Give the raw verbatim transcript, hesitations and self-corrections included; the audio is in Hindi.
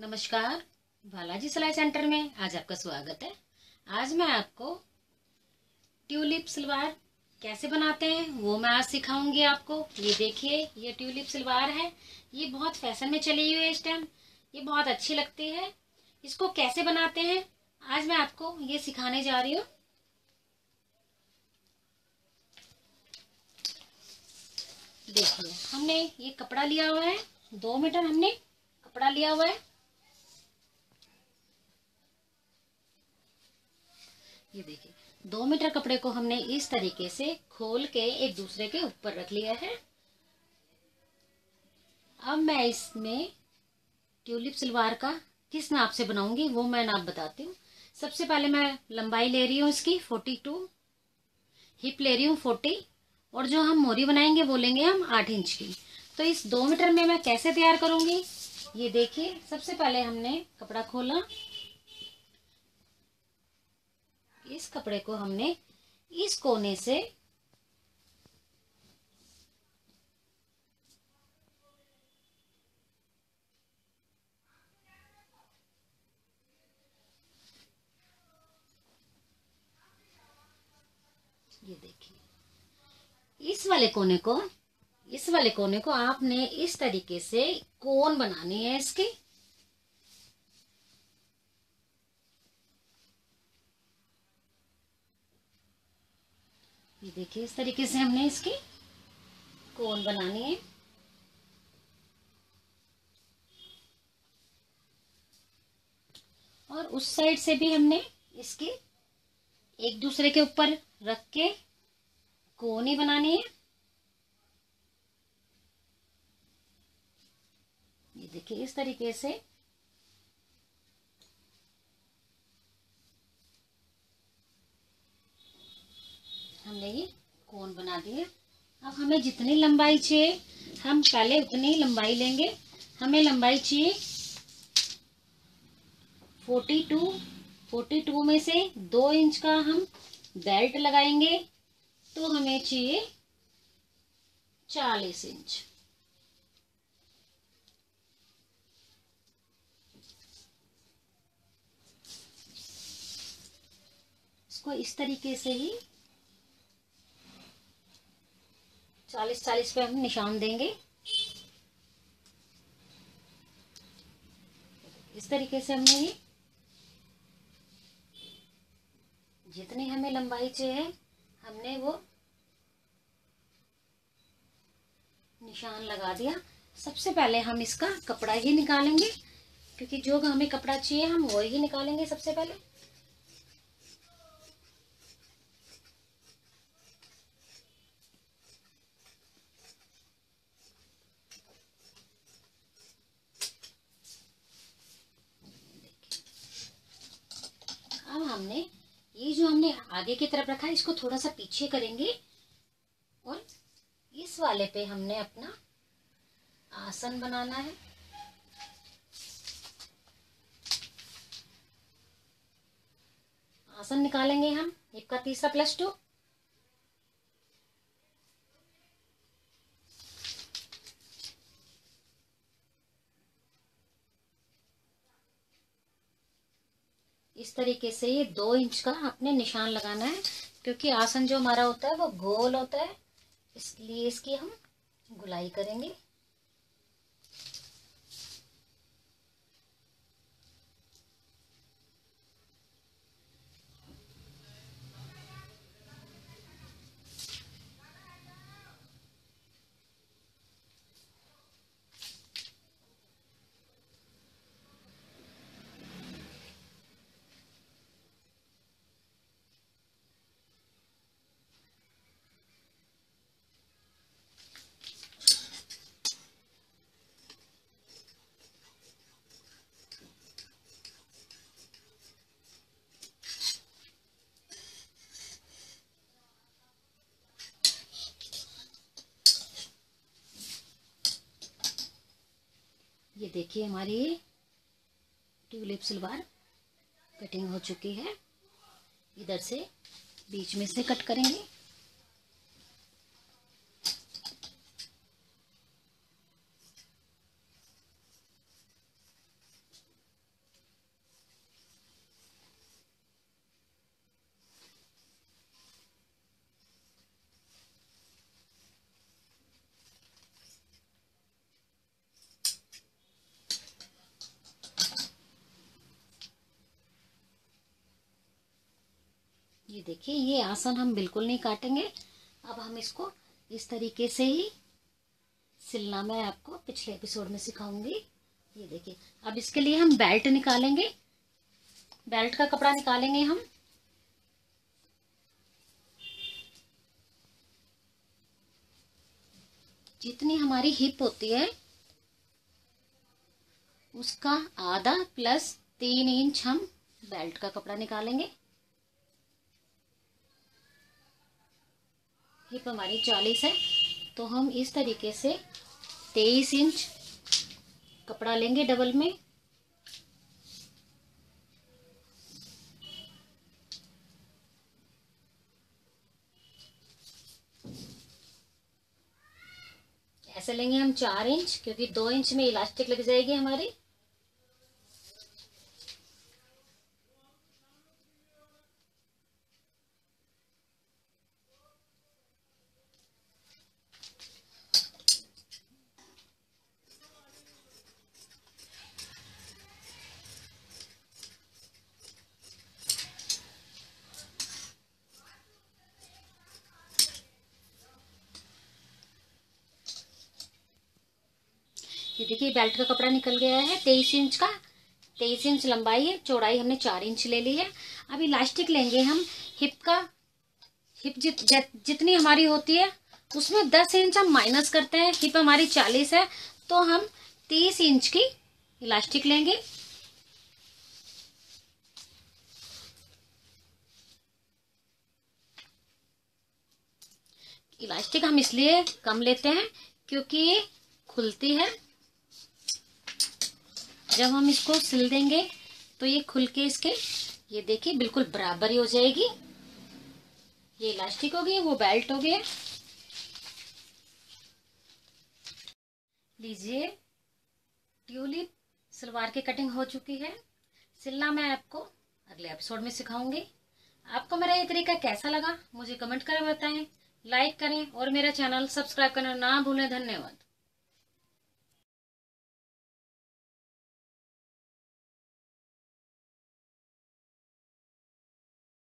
नमस्कार। बालाजी सिलाई सेंटर में आज आपका स्वागत है। आज मैं आपको ट्यूलिप सलवार कैसे बनाते हैं वो मैं आज सिखाऊंगी आपको। ये देखिए, ये ट्यूलिप सलवार है। ये बहुत फैशन में चली हुई है इस टाइम। ये बहुत अच्छी लगती है। इसको कैसे बनाते हैं आज मैं आपको ये सिखाने जा रही हूँ। देखिए, हमने ये कपड़ा लिया हुआ है, दो मीटर हमने कपड़ा लिया हुआ है। ये देखिए, दो मीटर कपड़े को हमने इस तरीके से खोल के एक दूसरे के ऊपर रख लिया है। अब मैं इसमें ट्यूलिप सलवार का किस नाप से बनाऊंगी वो मैं नाप बताती हूँ। सबसे पहले मैं लंबाई ले रही हूँ इसकी फोर्टी टू, हिप ले रही हूँ फोर्टी, और जो हम मोरी बनाएंगे वो लेंगे हम आठ इंच की। तो इस दो मीटर में मैं कैसे तैयार करूंगी, ये देखिए। सबसे पहले हमने कपड़ा खोला, इस कपड़े को हमने इस कोने से ये देखिए, इस वाले कोने को इस वाले कोने को आपने इस तरीके से कोन बनानी है इसकी। ये देखिए, इस तरीके से हमने इसकी कोन बनानी है। और उस साइड से भी हमने इसकी एक दूसरे के ऊपर रख के कोन ही बनानी है। ये देखिए, इस तरीके से हमने ये कोन बना दिया। अब हमें जितनी लंबाई चाहिए हम पहले उतनी लंबाई लेंगे। हमें लंबाई चाहिए फोर्टी टू। फोर्टी टू में से दो इंच का हम बेल्ट लगाएंगे तो हमें चाहिए चालीस इंच। इसको इस तरीके से ही चालीस चालीस पे हम निशान देंगे। इस तरीके से हमने ये जितनी हमें लंबाई चाहिए हमने वो निशान लगा दिया। सबसे पहले हम इसका कपड़ा ही निकालेंगे, क्योंकि जो हमें कपड़ा चाहिए हम वो ही निकालेंगे सबसे पहले। अब हमने ये जो हमने आगे की तरफ रखा है इसको थोड़ा सा पीछे करेंगे, और इस वाले पे हमने अपना आसन बनाना है। आसन निकालेंगे हम हिप का तीसरा प्लस टू। इस तरीके से ये दो इंच का अपने निशान लगाना है, क्योंकि आसन जो हमारा होता है वो गोल होता है, इसलिए इसकी हम गुलाई करेंगे। ये देखिए, हमारी ट्यूलिप सलवार कटिंग हो चुकी है। इधर से बीच में से कट करेंगे। ये देखिए, ये आसन हम बिल्कुल नहीं काटेंगे। अब हम इसको इस तरीके से ही सिलना मैं आपको पिछले एपिसोड में सिखाऊंगी। ये देखिए, अब इसके लिए हम बेल्ट निकालेंगे, बेल्ट का कपड़ा निकालेंगे हम। जितनी हमारी हिप होती है उसका आधा प्लस तीन इंच हम बेल्ट का कपड़ा निकालेंगे। हिप हमारी चालीस है तो हम इस तरीके से तेईस इंच कपड़ा लेंगे डबल में। ऐसे लेंगे हम चार इंच, क्योंकि दो इंच में इलास्टिक लग जाएगी हमारी। ये देखिए, बेल्ट का कपड़ा निकल गया है तेईस इंच का। तेईस इंच लंबाई है, चौड़ाई हमने चार इंच ले ली है। अब इलास्टिक लेंगे हम हिप का। हिप जित, जित जितनी हमारी होती है उसमें दस इंच हम माइनस करते हैं। हिप हमारी चालीस है तो हम तीस इंच की इलास्टिक लेंगे। इलास्टिक हम इसलिए कम लेते हैं क्योंकि ये खुलती है। जब हम इसको सिल देंगे तो ये खुल के इसके, ये देखिए, बिल्कुल बराबर ही हो जाएगी। ये इलास्टिक हो गई, वो बेल्ट हो गया। लीजिए, ट्यूलिप सलवार की कटिंग हो चुकी है। सिलना मैं आपको अगले एपिसोड में सिखाऊंगी। आपको मेरा ये तरीका कैसा लगा मुझे कमेंट कर बताएं, लाइक करें और मेरा चैनल सब्सक्राइब करना ना भूलें। धन्यवाद।